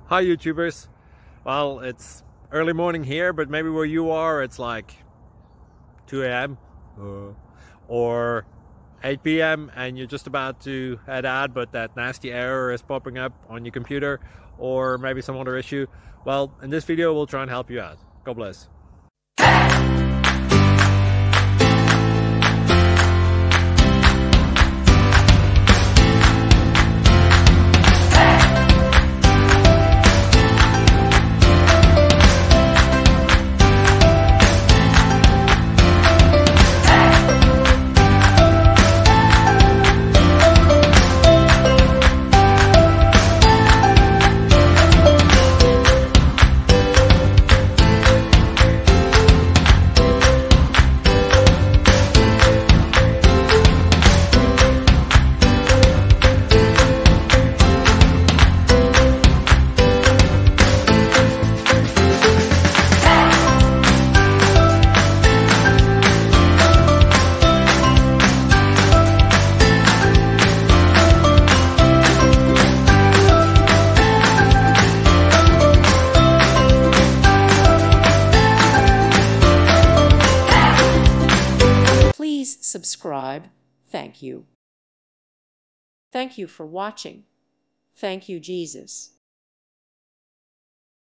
Hi YouTubers. Well, it's early morning here, but maybe where you are it's like 2 a.m. or 8 p.m. and you're just about to head out, but that nasty error is popping up on your computer, or maybe some other issue. Well, in this video we'll try and help you out. God bless. Please subscribe. Thank you. Thank you for watching. Thank you, Jesus.